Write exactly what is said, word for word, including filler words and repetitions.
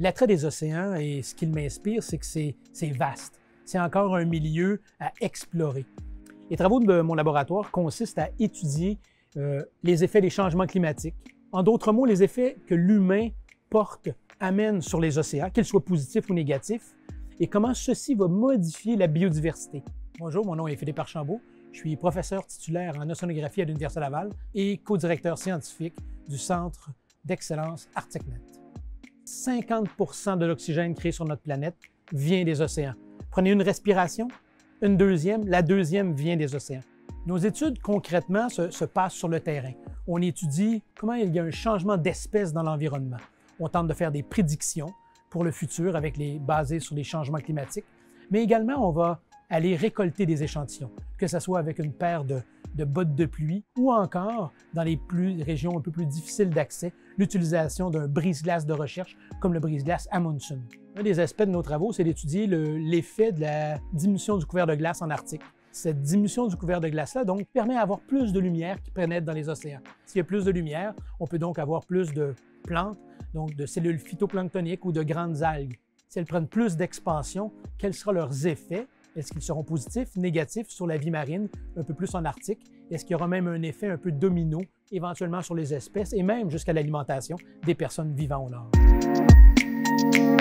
L'attrait des océans et ce qui m'inspire, c'est que c'est vaste. C'est encore un milieu à explorer. Les travaux de mon laboratoire consistent à étudier euh, les effets des changements climatiques. En d'autres mots, les effets que l'humain porte, amène sur les océans, qu'ils soient positifs ou négatifs, et comment ceci va modifier la biodiversité. Bonjour, mon nom est Philippe Archambault. Je suis professeur titulaire en océanographie à l'Université Laval et co-directeur scientifique du Centre d'excellence ArcticNet. cinquante pour cent de l'oxygène créé sur notre planète vient des océans. Prenez une respiration, une deuxième, la deuxième vient des océans. Nos études, concrètement, se, se passent sur le terrain. On étudie comment il y a un changement d'espèce dans l'environnement. On tente de faire des prédictions pour le futur avec les, basées sur les changements climatiques, mais également on va aller récolter des échantillons, que ce soit avec une paire de, de bottes de pluie ou encore, dans les plus, régions un peu plus difficiles d'accès, l'utilisation d'un brise-glace de recherche comme le brise-glace Amundsen. Un des aspects de nos travaux, c'est d'étudier l'effet de la diminution du couvert de glace en Arctique. Cette diminution du couvert de glace-là donc permet d'avoir plus de lumière qui pénètre dans les océans. S'il y a plus de lumière, on peut donc avoir plus de plantes, donc de cellules phytoplanctoniques ou de grandes algues. Si elles prennent plus d'expansion, quels seront leurs effets? Est-ce qu'ils seront positifs, négatifs sur la vie marine, un peu plus en Arctique? Est-ce qu'il y aura même un effet un peu domino, éventuellement sur les espèces et même jusqu'à l'alimentation des personnes vivant au large?